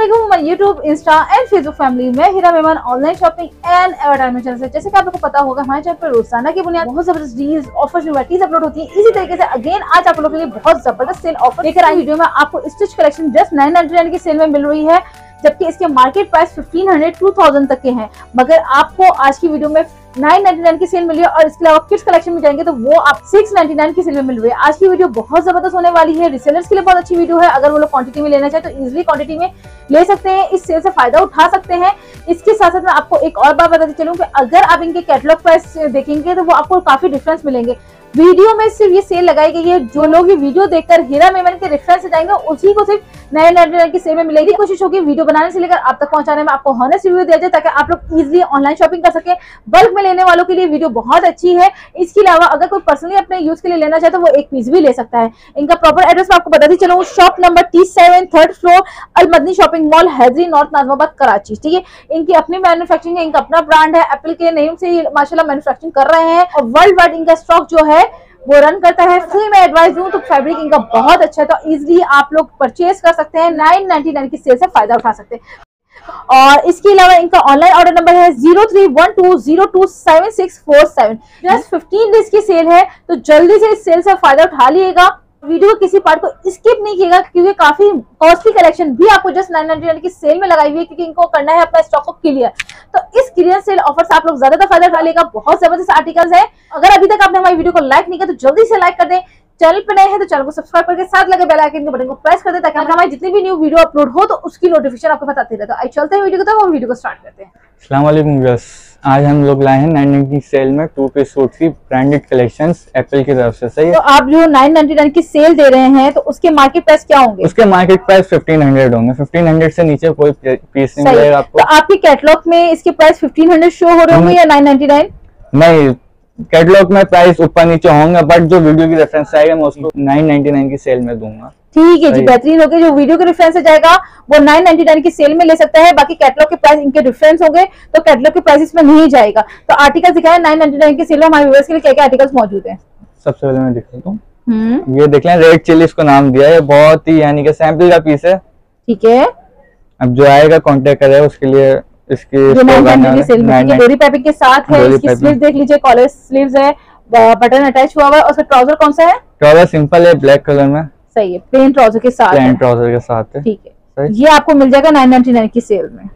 अस्सलाम YouTube, Insta and Facebook family में Heera Memon online shopping and advertisement channel से। जैसे कि आप लोगों को पता होगा, हमारे चैनल पर रोजाना की बुनियाद बहुत जबरदस्त डील्स, ऑफर्स, वैराइटीज अपलोड होती है। इसी तरीके से अगेन आज आप लोगों के लिए बहुत जबरदस्त सेल ऑफर लेकर आई। वीडियो में आपको स्टिच कलेक्शन जस्ट 999 की सेल में मिल रही है, जबकि इसके मार्केट प्राइस 1500-2000 तक के हैं। मगर आपको आज की वीडियो में 999 की सेल मिली है और इसके अलावा किड्स कलेक्शन में जाएंगे तो वो आप 699 की सेल में मिल रही है। आज की वीडियो बहुत जबरदस्त होने वाली है, रिसेलर्स के लिए बहुत अच्छी वीडियो है। अगर वो लोग क्वांटिटी में लेना चाहे तो इजीली क्वांटिटी में ले सकते हैं, इस सेल से फायदा उठा सकते हैं। इसके साथ साथ मैं आपको एक और बात बताती चलूं कि अगर आप इनके कैटलॉग प्राइस देखेंगे तो वो आपको काफी डिफरेंस मिलेंगे। वीडियो में सिर्फ ये सेल लगाई गई है, जो लोग ये वीडियो देखकर हीरा मेमन के रेफरेंस से जाएंगे उसी को सिर्फ 999 की सेल में मिलेगी। कोशिश होगी वीडियो बनाने से लेकर आप तक पहुंचाने में आपको हॉनेस्ट रिव्यू दिया जाए, ताकि आप लोग इजीली ऑनलाइन शॉपिंग कर सके। बल्क में लेने वालों के लिए वीडियो बहुत अच्छी है। इसके अलावा अगर कोई पर्सनली अपने यूज के लिए लेना चाहे तो वो एक पीस भी ले सकता है। इनका प्रॉपर एड्रेस मैं आपको बताती चलूं, shop number T7 3rd floor, Al Madani shopping mall, Haidari, north Nazimabad, Karachi. ठीक है, इनकी अपनी मैन्युफैक्चरिंग है, इनका अपना ब्रांड है। एप्पल के नेम से ये माशाल्लाह मैन्युफैक्चरिंग कर रहे हैं और वर्ल्ड वाइड इनका स्टॉक जो है वो रन करता है। फ्री में एडवाइस दूं तो फैब्रिक इनका बहुत अच्छा है, तो इजीली आप लोग परचेज कर सकते हैं। 999 की सेल से फायदा उठा सकते हैं। और इसके अलावा इनका ऑनलाइन ऑर्डर नंबर है 0312027647। जस्ट 15 डेज की सेल है, तो जल्दी से इस सेल से फायदा उठा लीजिएगा। वीडियो के किसी पार्ट को स्किप नहीं किएगा, क्योंकि काफी कॉस्टली कलेक्शन भी आपको जस्ट 999 की सेल में लगाई हुई है, क्योंकि इनको करना है अपना स्टॉक को क्लियर। तो इस क्लियर सेल ऑफर से आप लोग ज्यादा फायदा उठा लेगा। बहुत जबरदस्त आर्टिकल्स है। अगर अभी तक आपने हमारी वीडियो को लाइक नहीं किया तो जल्दी से लाइक कर दें। चैनल पर नए हैं तो चैनल को सब्सक्राइब करके साथ लगे बेल आइकन के बटन को प्रेस कर दें, ताकि हमारी जितनी भी न्यू वीडियो अपलोड हो तो उसकी नोटिफिकेशन आपको बताते रहे। तो आइए चलते हैं वीडियो को, तो हम वीडियो को स्टार्ट करते हैं। अस्सलाम वालेकुम व्यूअर्स, आज हम लोग लाए हैं 999 की सेल में 2 पीस सूट की ब्रांडेड कलेक्शंस एप्पल की तरफ से। सही है, तो आप जो 999 की सेल दे रहे हैं तो उसके मार्केट प्राइस क्या होंगे? उसके मार्केट प्राइस 1500 होंगे। 1500 से नीचे कोई पीस नहीं मिलेगा आपको। तो आपके कैटलॉग में इसके प्राइस 1500 शो हो रहे होंगे या 999? नहीं, कैटलॉग में प्राइस ऊपर नीचे होंगे, बट जो वीडियो की रेफरेंस आएगा मैं उसको 999 की सेल में दूंगा। ठीक है जी, बेहतरीन होगा। जो वीडियो के रेफरेंस से जाएगा वो 999 की सेल में ले सकता है। बाकी कैटलॉग के प्राइस इनके डिफरेंस होंगे, तो कैटलॉग के प्राइस इसमें नहीं जाएगा। तो आर्टिकल दिखाए 999 की सेल में हमारे व्यूअर्स के लिए क्या क्या आर्टिकल्स मौजूद हैं। सबसे पहले मैं दिखाता हूँ, ये देख लें, रेड चिली इसको नाम दिया है। बहुत ही यानी कि सैंपल का पीस है। ठीक है, अब जो आएगा कॉन्टेक्ट करेगा उसके लिए। इसकी डोरी पाइपिंग के साथ है। इसकी स्लीव देख लीजिए, कॉलर स्लीव्स है, बटन अटैच हुआ हुआ है। और उसका ट्राउजर कौन सा है? ट्राउजर सिंपल है, ब्लैक कलर में। सही है, प्लेन ट्राउजर के साथ। प्लेन ट्राउजर के साथ है। ठीक है, ये आपको मिल जाएगा 999 की सेल में।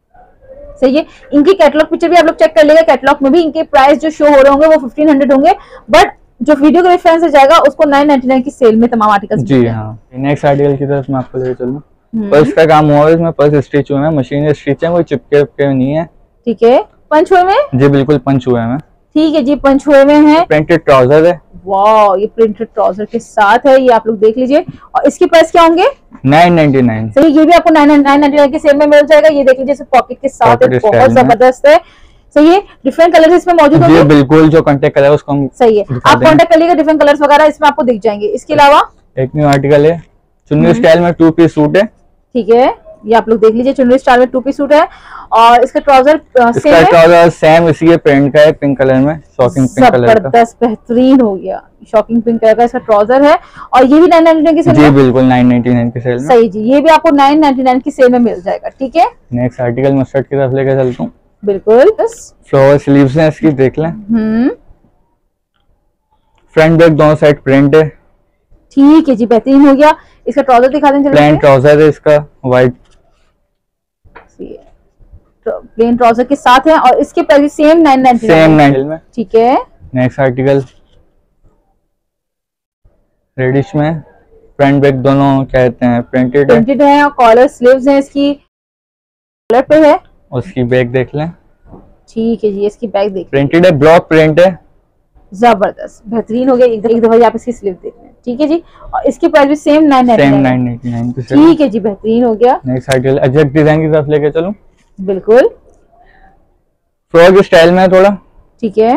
सही है, इनकी कैटलॉग पिक्चर भी आप लोग चेक कर लेगा। कैटलॉग में भी इनके प्राइस जो शो हो रहे होंगे वो 1500 होंगे, बट जो वीडियो के रेफरेंस से जाएगा उसको 999 की सेल में तमाम आर्टिकल्स। जी हाँ, नेक्स्ट आर्टिकल की तरफ मैं आपको लेकर चलूं। पर्स का काम हुआ है, इसमें पर्स स्टिच हुए हैं, मशीन स्टिच है, कोई चिपके नहीं है। ठीक है, पंच हुए में? जी बिल्कुल पंच हुए हैं। ठीक है जी, पंच हुए में है। प्रिंटेड ट्राउजर है। वाह, ये प्रिंटेड ट्राउजर के साथ है, ये आप लोग देख लीजिए। और इसके प्राइस क्या होंगे? 999। सही, ये भी आपको 999 की सेल में मिल जाएगा। ये देख लीजिए, पॉकेट के साथ है, बहुत जबरदस्त है। सही है, डिफरेंट कलर्स इसमें मौजूद होंगे। बिल्कुल, जो कांटेक्ट कलर है उसको हम सही है, आप कांटेक्ट कर लीजिए, डिफरेंट कलर्स वगैरह इसमें आपको दिख जाएंगे। इसके अलावा एक न्यू आर्टिकल है, चुन्नी स्टाइल में 2 पीस सूट है। ठीक है, ये आप लोग देख लीजिए, चुन्नी स्टाइल में 2 पीस सूट है। और इसका ट्राउजर सेम है। ट्राउजर सेम इसी के प्रिंट का है, पिंक कलर में, शॉकिंग पिंक कलर का। जबरदस्त, बेहतरीन हो गया, शॉकिंग पिंक कलर का इसका ट्राउजर है। और ये भी 999 की सेल में? जी बिल्कुल 999 की सेल में। सही जी, ये भी आपको 999 की सेल में मिल जाएगा। ठीक है, नेक्स्ट आर्टिकल मैं शर्ट की तरफ लेकर चलता हूँ। बिल्कुल, फ्लोवर स्लीव्स हैं इसकी, देख लें। फ्रंट बैक दोनों साइड प्रिंट है। ठीक है जी, बेहतरीन हो गया। इसका ट्राउजर दिखा दें। प्लेन ट्राउजर है इसका, व्हाइट प्लेन ट्राउजर के साथ है। और इसके प्राइस सेम 999 में। ठीक है, नेक्स्ट आर्टिकल रेडिश में, फ्रंट बैक दोनों कहते हैं प्रिंटेड है। और कॉलर स्लीव्स हैं, इसकी कॉलर पे है। उसकी बैक देख लें। ठीक है जी, इसकी बैक देख, प्रिंटेड है, ब्लॉक प्रिंट है। जबरदस्त, बेहतरीन हो गया। एक दफा आप इसकी स्लीव देख लें। ठीक है जी, और इसकी प्राइस भी सेम 999। ठीक है जी, बेहतरीन हो गया। नेक्स्ट आर्टिकल अजरक डिजाइन की तरफ लेके चलूं। बिल्कुल, फ्रॉक स्टाइल में थोड़ा। ठीक है,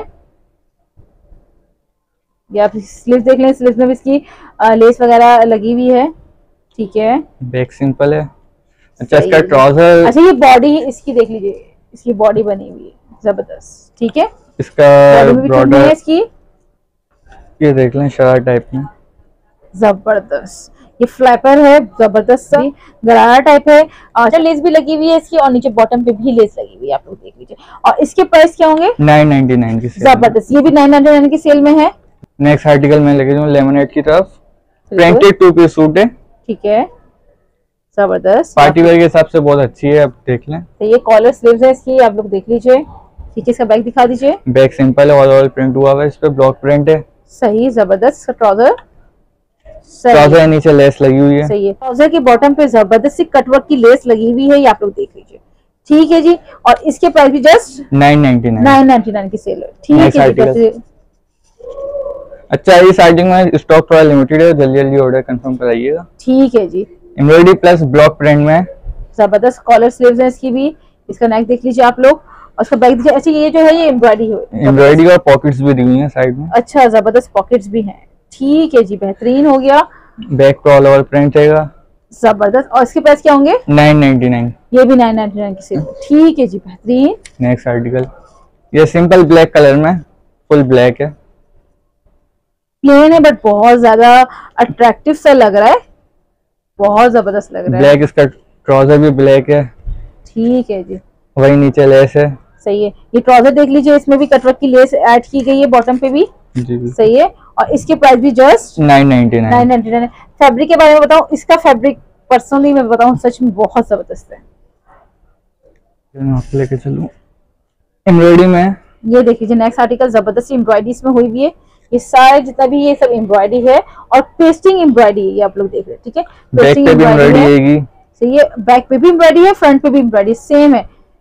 ये आप स्लीव देख लें, स्लीव में भी इसकी लेस वगैरह लगी हुई है। ठीक है, बैक सिंपल है। अच्छा, इसका ट्राउजर, अच्छा ये बॉडी इसकी देख लीजिए, इसकी बॉडी बनी हुई है, जबरदस्त। ठीक है, इसका बॉर्डर इसकी, ये देख लें, शरारा टाइप में, जबरदस्त। ये फ्लैपर है, जबरदस्त गरारा टाइप है। और लेस भी लगी हुई है इसकी, और नीचे बॉटम पे भी लेस लगी हुई है, आप लोग देख लीजिए। और इसके प्राइस क्या होंगे? 999 की सेल। जबरदस्त, ये भी 999 की सेल में है। नेक्स्ट आर्टिकल मैं लेके जाऊँ लेमनेट की तरफ। प्रिंटेड 2 पीस सूट है, ठीक है, जबरदस्त, पार्टी वेयर के हिसाब से बहुत अच्छी है, आप देख लें। तो ये कॉलर स्लीव्स है इसकी, आप लोग देख लीजिए। ठीक है, इसका बैक दिखा दीजिए। बैक सिंपल है, ऑल प्रिंट हुआ हुआ है, इस पे ब्लॉक प्रिंट है। सही, जबरदस्त। ट्राउजर ट्राउजर नीचे लेस लगी हुई है। सही है। ट्राउजर के बॉटम पे जबरदस्त सी कटवर्क की लेस लगी हुई है, ये आप लोग देख लीजिए। ठीक है जी, और इसके प्राइस भी जस्ट 999 की सेल है। ठीक है जी। अच्छा, इस आइटम में स्टॉक थोड़ा लिमिटेड है, जल्दी जल्दी ऑर्डर कंफर्म कराइएगा। ठीक है जी। एम्ब्रॉयडरी प्लस ब्लॉक प्रिंट में जबरदस्त कॉलर स्लीव्स है इसकी भी। इसका नेक देख लीजिए आप लोग, और इसका बैक देखिए। अच्छा, ये जो है ये एम्ब्रॉयडरी और पॉकेट्स भी दी हुई हैं साइड में। अच्छा, जबरदस्त पॉकेट्स भी हैं। ठीक है जी, बेहतरीन हो गया। बैक पे ऑल ओवर प्रिंट रहेगा, जबरदस्त। और इसके प्राइस क्या होंगे? 999। ये भी 999 की सेल। ठीक है जी, बेहतरीन। नेक्स्ट आर्टिकल, ये सिंपल ब्लैक कलर में, फुल ब्लैक है, प्लेन है बट बहुत ज्यादा अट्रैक्टिव सा लग रहा है, बहुत जबरदस्त लग रहा है। ब्लैक, इसका ट्राउजर भी ब्लैक है। ठीक है जी, वही नीचे लेस है। सही है। ये ट्राउजर देख लीजिए, इसमें भी कटवर्क की लेस ऐड की गई है, बॉटम पे भी जी। सही है। और इसके प्राइस भी जस्ट 999। फैब्रिक के बारे में बताऊं, इसका फैब्रिक पर्सनली मैं बताऊं सच में बहुत जबरदस्त है। लेके चलूं एम्ब्रॉयडरी में, ये देख लीजिए। नेक्स्ट आर्टिकल जबरदस्त एम्ब्रॉयडरी इसमें हुई हुई है। ये सारे जितना भी ये सब एम्ब्रॉयडरी है, और पेस्टिंग एम्ब्रॉयडरी है, ये आप लोग देख रहे हैं। ठीक है, पेस्टिंग एम्ब्रॉयडरी है। सही है, बैक पे भी एम्ब्रॉयडरी है, फ्रंट पे भी एम्ब्रॉयडरी सेम है।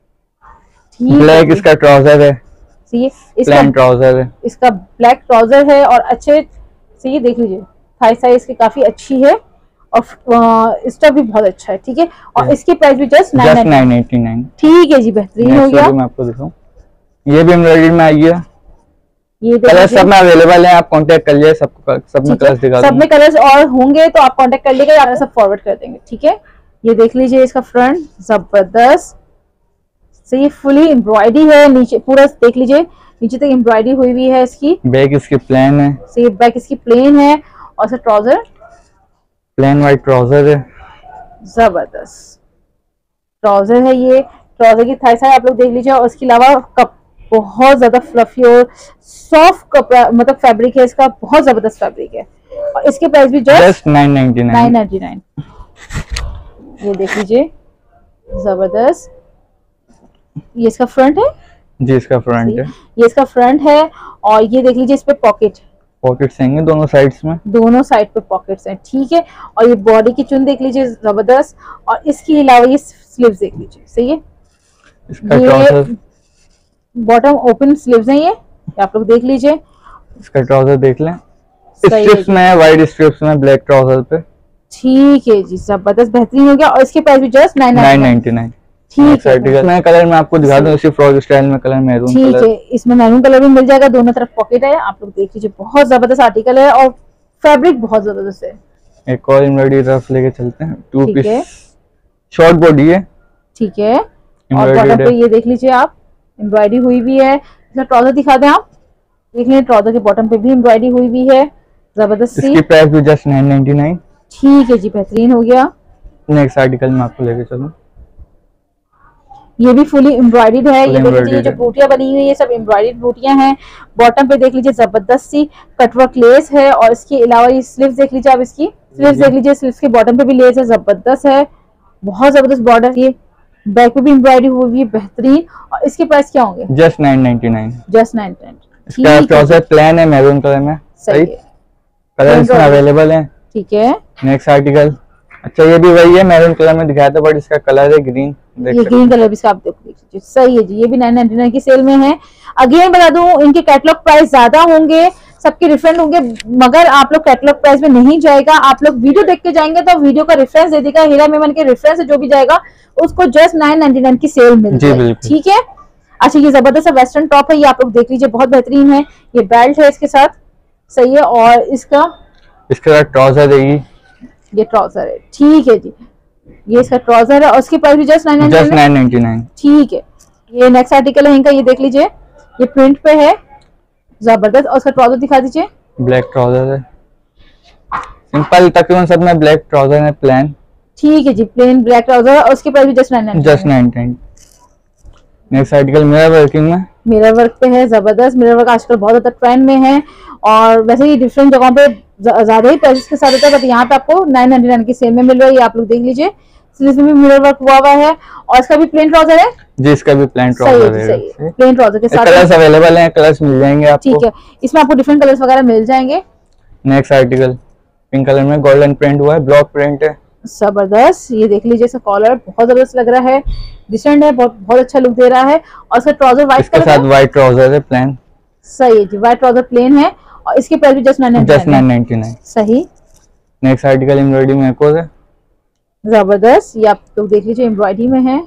ब्लैक इसका ट्राउजर है, सही है, इसका ट्राउजर है, इसका ब्लैक ट्राउजर है। और अच्छे सही है, देख लीजिए थाई साइज इसकी काफी अच्छी है, और इसका भी बहुत अच्छा है। ठीक है, और इसकी प्राइस भी जस्ट 999। ठीक है जी, बेहतरीन हो गया। मैं आपको दिखाऊं, ये भी एम्ब्रॉयडरी में आई है। ये कलर सब में अवेलेबल है, आप कांटेक्ट कर लिए, सब में कलर्स दिखा दूंगा। सब में कलर्स और होंगे तो आप कांटेक्ट कर लीजिएगा, आप सब फॉरवर्ड कर देंगे। ठीक है, ये देख लीजिए इसका फ्रंट, जबरदस्त। सही है, फुली एम्ब्रॉयडरी है, नीचे पूरा देख लीजिए, नीचे तक एम्ब्रॉयडरी हुई हुई है इसकी। बैक इसकी प्लेन है। सही, बैक इसकी प्लेन है, और इसका ट्राउजर प्लेन वाइट ट्राउजर है, जबरदस्त ट्राउजर है। ये ट्राउजर की थाई साइज आप लोग देख लीजिए। और उसके अलावा कप बहुत ज्यादा फ्लफी और सॉफ्ट कपड़ा, मतलब फैब्रिक है इसका, बहुत जबरदस्त फैब्रिक है। और इसके प्राइस भी जस्ट 999। ये देख लीजिए, जबरदस्त। ये इसका फ्रंट है जी, इसका फ्रंट है, ये इसका फ्रंट है। और ये देख लीजिए, इस पे पॉकेट्स हैं दोनों साइड्स में, दोनों साइड पे पॉकेट्स हैं। ठीक है, और ये बॉडी की चुन देख लीजिए, जबरदस्त। और इसके अलावा ये स्लीव्स देख लीजिए, सही है, ये बॉटम ओपन स्लीव्स हैं, ये आप लोग देख लीजिए। इसका ट्राउजर देख लें, स्ट्रिप्स में, वाइट स्ट्रिप्स में, ब्लैक ट्राउजर पे। ठीक है जी, जबरदस्त, बेहतरीन हो गया। और इसके प्राइस भी जस्ट 999। ठीक है, मैं कलर में आपको दिखा दूं, इसी फ्रॉक स्टाइल में कलर मैरून कलर। ठीक है, इसमें मैरून कलर भी मिल जाएगा, दोनों तरफ पॉकेट है, आप लोग देख लीजिए, बहुत जबरदस्त आर्टिकल है, और फैब्रिक बहुत जबरदस्त है। एक और एम्ब्रॉयडरी तरफ लेके चलते हैं, 2 पीस शॉर्ट बॉडी है। ठीक है, और बॉटम पे ये देख लीजिए आप, एम्ब्रॉयडरी हुई भी है। इसका ट्राउजर दिखा दें आप, देख लीजिए, ट्राउजर के बॉटम पे भी एम्ब्रॉयडरी हुई भी है, जबरदस्त। इसकी प्राइस भी जस्ट 999। ठीक है जी, बेहतरीन हो गया। नेक्स्ट आर्टिकल में आपको लेके चलूं, ये भी फुली एम्ब्रॉयडर्ड है। ये देख लीजिए, जो बूटियां बनी हुई है, ये सब एम्ब्रॉयडर्ड बूटियां हैं। बॉटम पे देख लीजिए, जबरदस्त सी कटवर्क लेस है। और इसके अलावा ये स्लीव्स देख लीजिए आप, इसकी स्लीव्स देख लीजिए, स्लीव्स के बॉटम पे भी लेस है, जबरदस्त है, बहुत जबरदस्त बॉर्डर। ये बैक पे भी एम्ब्रॉयडरी हुई है, बेहतरीन। और इसके प्राइस क्या होंगे? जस्ट 999। जस्ट 999। इसका ट्राउजर प्लेन है, मैरून कलर में, सही है, कलर इसमें अवेलेबल है। ठीक है, नेक्स्ट आर्टिकल, अच्छा ये भी वही है, मैरून कलर में दिखाया था, बट इसका कलर है ग्रीन, ये ग्रीन कलर भी आप देख लीजिए, सही है जी। ये भी 999 की सेल में है। अगेन बता दूं, इनके कैटलॉग प्राइस ज्यादा होंगे, सबके डिफरेंट होंगे, मगर आप लोग कैटलॉग प्राइस में नहीं जाएगा, आप लोग वीडियो देख के जाएंगे तो वीडियो का रेफरेंस दे देगा, हीरा मेमन के रेफरेंस से जो भी जाएगा उसको जस्ट 999 की सेल मिल जाएगी। ठीक है, अच्छा ये जबरदस्त वेस्टर्न टॉप है, ये आप लोग देख लीजिए, बहुत बेहतरीन है। ये बेल्ट है इसके साथ, सही है, और इसका ट्राउजर देगी, ये ट्राउजर है। ठीक है जी, ये इसका ट्राउजर है, और उसकी प्राइस भी जस्ट 999। ठीक है, ये नेक्स्ट आर्टिकल है इनका, ये देख लीजिए, ये प्रिंट पे है, जबरदस्त। और उसका ट्राउजर दिखा दीजिए, ब्लैक ट्राउजर है, सिंपल तकरीबन सब में ब्लैक ट्राउजर है प्लेन। ठीक है जी, प्लेन ब्लैक ट्राउजर और उसकी प्राइस भी just 999। Next article mirror working में, मिरर वर्क पे है, जबरदस्त। मिरर वर्क आजकल बहुत ज्यादा ट्रेंड में है और वैसे ही डिफरेंट जगहों पे ज्यादा ही प्राइस के साथ होता है, बट यहाँ पे आपको 999 की सेल में मिल रहा है। ये आप लोग देख लीजिए, इसमें भी मिरर वर्क हुआ है और इसका भी प्लेन ट्राउजर है जी, इसका भी प्लेन ट्राउजर है। प्लेन ट्राउजर के साथ कलर्स अवेलेबल हैं, कलर्स मिल जाएंगे आपको। ठीक है, इसमें आपको डिफरेंट कलर्स वगैरह मिल जाएंगे। नेक्स्ट आर्टिकल पिंक कलर में गोल्डन प्रिंट हुआ है, ब्लॉक प्रिंट है, जबरदस्त। ये देख लीजिए, इसका कॉलर बहुत जबरदस्त लग रहा है, डिसेंट है, बहुत बहुत अच्छा लुक दे रहा है। और इसका ट्राउजर व्हाइट कलर के साथ व्हाइट ट्राउजर है प्लेन। सही है जी, व्हाइट ट्राउजर प्लेन है और इसकी प्राइस भी जस्ट 999। सही। नेक्स्ट आर्टिकल एम्ब्रॉयडरी में एक और है, जबरदस्त। ये आप लोग देख लीजिए, एम्ब्रॉयडरी में है।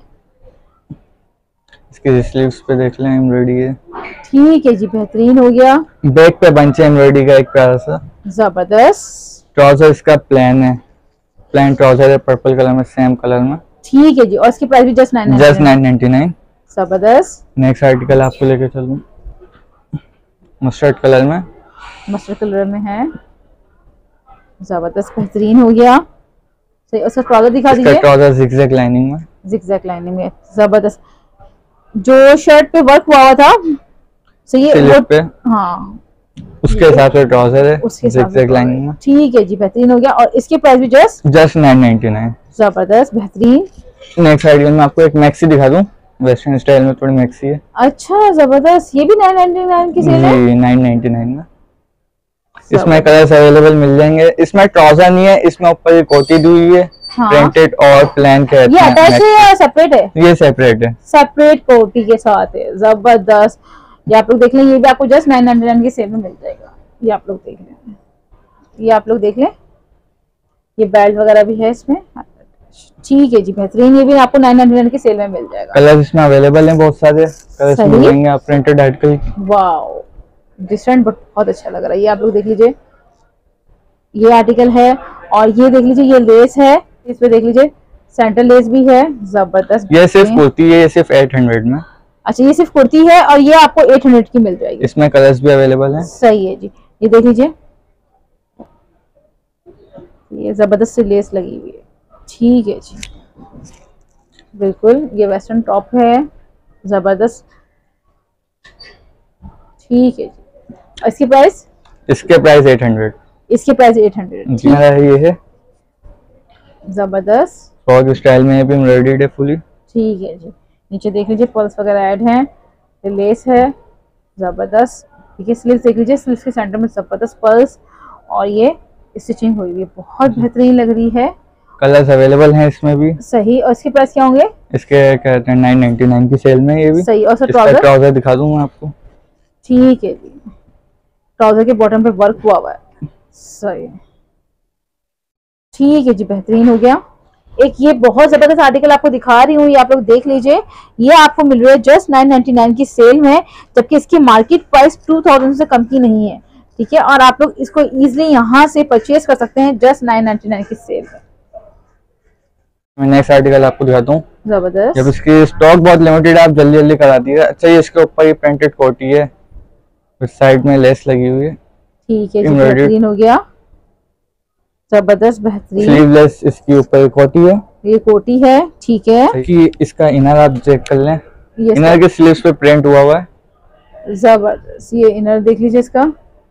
इसके स्लीव्स पे देख लें एम्ब्रॉयडरी है। ठीक है जी, बेहतरीन हो गया। बैक पे बंच है एम्ब्रॉयडरी का एक प्यारा सा। जबरदस्त। ट्राउजर इसका प्लेन है, प्लेन ट्राउजर है पर्पल कलर में, सेम कलर में। ठीक है जी, और इसकी प्राइस भी जस्ट 999। जबरदस्त। नेक्स्ट आर्टिकल आपको लेके चलूं, मस्टर्ड कलर में, मस्टर्ड कलर में है, जबरदस्त, बेहतरीन हो गया। सही। उसका ट्राउजर दिखा दीजिए। इसका ट्राउजर जिगजैग लाइनिंग में, जिगजैग लाइनिंग में, जबरदस्त। जो शर्ट पे वर्क हुआ था सही है पे, हाँ, उसके साथ ट्राउजर है जिगजैग लाइनिंग में। ठीक है जी, बेहतरीन हो गया और इसकी प्राइस भी जस्ट 999। जबरदस्त, बेहतरीन। नेक्स्ट आर्टिकल में आपको एक मैक्सी दिखा दूं, वेस्टर्न स्टाइल में थोड़ी मैक्सी है। अच्छा, जबरदस्त। ये भी 999 की सेल है जी, 999 में। इसमें कलर्स अवेलेबल मिल जाएंगे। इसमें ट्राउजर नहीं है, इसमें ऊपर कोटी दी हुई है, हाँ। प्रिंटेड और प्लेन के। ये अटैच है या सेपरेट है? ये सेपरेट है, सेपरेट कोटी के साथ है, जबरदस्त। ये आप लोग देख लें, ये भी आपको जस्ट 999 की सेल में मिल जाएगा। ये आप लोग देख लें, ये आप लोग देख लें, ये बेल्ट वगैरह भी है इसमें। ठीक है जी, बेहतरीन। ये भी आपको 999 की सेल में मिल जाएगा। कलर इसमें अवेलेबल हैं, बहुत सारे कलर्स मिल जाएंगे आप printed article. Wow, different but बहुत अच्छा लग रहा है। ये आप लोग देख लीजिए, ये आर्टिकल है और ये देख लीजिए, ये लेस है, इस पे देख लीजिए सेंटर लेस भी है, जबरदस्त। ये सिर्फ कुर्ती है, ये सिर्फ 800 में। अच्छा, ये सिर्फ कुर्ती है और ये आपको 800 की मिल जाएगी। इसमें कलर्स भी अवेलेबल हैं। सही है जी, ये देख लीजिए, ये जबरदस्त सी लेस लगी हुई है। ठीक है जी, बिल्कुल। ये वेस्टर्न टॉप है, जबरदस्त। ठीक है जी, इसकी प्राइस? इसके प्राइस 800। इसकी प्राइस 800। जी, ये है जबरदस्त, फ्रॉक स्टाइल में, ये भी एम्ब्रॉयडर्ड है फुली। ठीक है जी। नीचे देख लीजिए, पर्ल्स वगैरह ऐड हैं, ये लेस है, जबरदस्त। ठीक है, स्लीव्स देख लीजिए, स्लीव्स के सेंटर में जबरदस्त पर्ल्स और ये स्टिचिंग हुई है, बहुत बेहतरीन लग रही है। कलर्स अवेलेबल हैं इसमें भी। सही। और इसके प्राइस क्या होंगे? इसके कहते हैं 999 की सेल में ये भी। सही। और ट्राउजर दिखा दूं मैं आपको। ठीक है जी, ट्राउजर के बॉटम पे वर्क हुआ है। सही। ठीक है जी, बेहतरीन हो गया। एक ये बहुत जबरदस्त आर्टिकल आपको दिखा रही हूँ, ये आप लोग देख लीजिए। ये आपको मिल रहा है जस्ट 999 की सेल में, जबकि इसकी मार्केट प्राइस 2000 से कम की नहीं है। ठीक है, और आप लोग इसको इजीली यहाँ से परचेज कर सकते हैं जस्ट 999 की सेल में। मैं नेक्स्ट आर्टिकल आपको दिखाता हूँ, जबरदस्त। जब इसकी स्टॉक बहुत लिमिटेड है, आप जल्दी जल्दी करा दिए। अच्छा, ये इसके ऊपर ये प्रिंटेड कोटी है, साइड में लेस लगी हुई है। ठीक है जी, बेहतरीन हो गया, जबरदस्त, बेहतरीन। स्लीवलेस इसके ऊपर कोटी है, ये कोटी है। ठीक है, कि इसका इनर आप चेक कर लें, इनर के स्लीव्स पे प्रिंट हुआ है, जबरदस्त। ये इनर देख लीजिए इसका।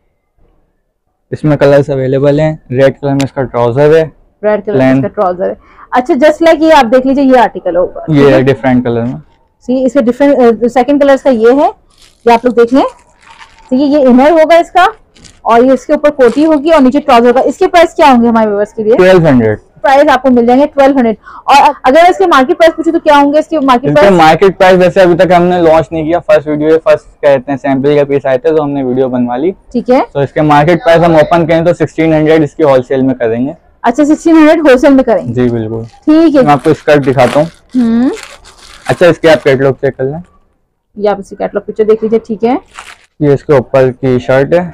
इसमें कलर्स अवेलेबल हैं। रेड कलर में इसका ट्राउजर है, रेड कलर में इसका ट्राउजर है। अच्छा, जस्ट लाइक ये आप देख लीजिए, ये आर्टिकल होगा, ये डिफरेंट कलर में। सी इसका डिफरेंट सेकंड कलर इसका ये है, ये आप लोग देख लें। तो ये इनर होगा इसका और ये इसके ऊपर कोटी होगी और नीचे ट्राउजर होगा। इसके प्राइस क्या होंगे हमारे व्यूअर्स के लिए? 1200 प्राइस आपको मिल जाएंगे, 1200। और अगर इसके मार्केट प्राइस पूछे तो क्या होंगे इसके मार्केट प्राइस? मार्केट प्राइस वैसे अभी तक हमने लॉन्च नहीं किया, फर्स्ट वीडियो फर्स्ट कहते हैं सैंपल का पीस आए थे तो हमने वीडियो बनवा ली। ठीक है, तो इसके मार्केट प्राइस हम ओपन करें तो 1600 इसकी होलसेल में करेंगे। अच्छा, 1600 होलसेल में करेंगे? जी बिल्कुल। ठीक है, मैं आपको स्कर्ट दिखाता हूँ। अच्छा, इसके आप कैटलॉग चेक कर लें, ये आप इसकी कैटलॉग पिक्चर देख लीजिए। ठीक है, ये इसके ऊपर की शर्ट है,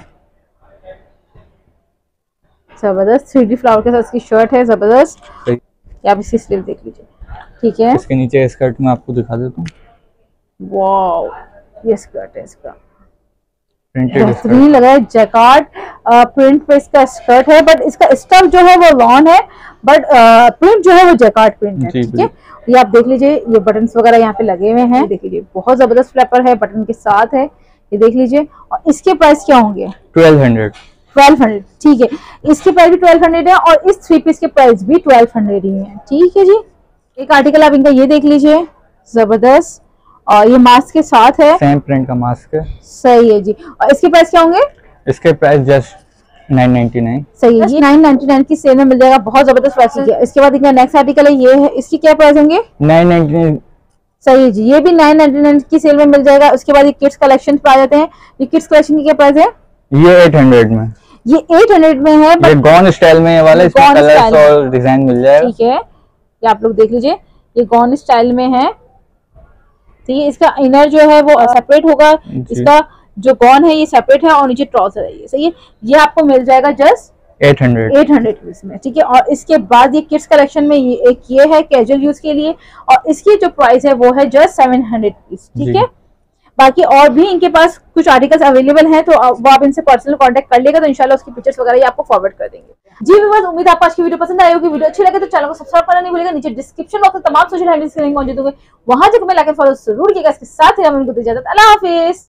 जबरदस्त 3D फ्लावर के साथ इसकी शर्ट है, जबरदस्त। ये आप इसकी स्लीव देख लीजिए। ठीक है, इसके नीचे स्कर्ट में आपको दिखा देता हूँ। वाओ, ये स्कर्ट है इसका, बेहतरीन लगा है, जैकार्ड प्रिंट पे इसका स्कर्ट है, बट इसका स्टफ जो है वो लॉन है, बट प्रिंट जो है वो जैकार्ड प्रिंट है। ठीक है, ये आप देख लीजिए, ये बटन्स वगैरह यहाँ पे लगे हुए हैं, देख लीजिए बहुत जबरदस्त फ्लैपर है, बटन के साथ है, ये देख लीजिए। और इसके प्राइस क्या होंगे? 1200। ठीक है, इसके प्राइस भी 1200 है और इस 3 पीस के प्राइस भी 1200 ही है। ठीक है जी, एक आर्टिकल आप इनका ये देख लीजिए, जबरदस्त, और ये मास्क के साथ है, सेम प्रिंट का मास्क है। सही है जी। और इसके प्राइस क्या होंगे? इसके प्राइस जस्ट 999। सही है, 999 की सेल में मिल जाएगा, बहुत जबरदस्त प्राइस है। इसके बाद इनका नेक्स्ट आर्टिकल है, ये है, इसकी क्या प्राइस होंगे? 999। सही है जी, ये भी 999 की सेल में मिल जाएगा। उसके बाद ये किड्स कलेक्शन पे आ जाते हैं, ये किड्स कलेक्शन की क्या प्राइस है? ये 800 में, ये 800 में है, ये गॉन स्टाइल में ये वाला, इसमें कलर्स और डिजाइन मिल जाएगा। ठीक है, ये आप लोग देख लीजिए, ये गॉन स्टाइल में है। ठीक है, इसका इनर जो है वो सेपरेट होगा, इसका जो गॉन है ये सेपरेट है और नीचे ट्राउजर है, ये सही है। ये आपको मिल जाएगा जस्ट 800 पीस में। ठीक है, और इसके बाद ये किड्स कलेक्शन में ये है कैजुअल यूज के लिए, और इसकी जो प्राइस है वो है जस्ट 700 पीस। ठीक है, बाकी और भी इनके पास कुछ आर्टिकल्स अवेलेबल हैं, तो वो आप इनसे पर्सनल कांटेक्ट कर लेगा, तो इंशाल्लाह उसकी पिक्चर्स वगैरह ये आपको फॉरवर्ड कर देंगे। जी व्यूअर्स, उम्मीद है आपको आज की वीडियो पसंद आई होगी। वीडियो अच्छी लगे तो चैनल को सब्सक्राइब करना नहीं भूलिएगा। नीचे डिस्क्रिप्शन बॉक्स में तमाम सोशल हैंडल्स के लिंक मौजूद होंगे, वहां जाकर मैं लाइक फॉलो जरूर कीजिएगा। इसके साथ ही हम इनको इजाजत, अल्लाह हाफिज।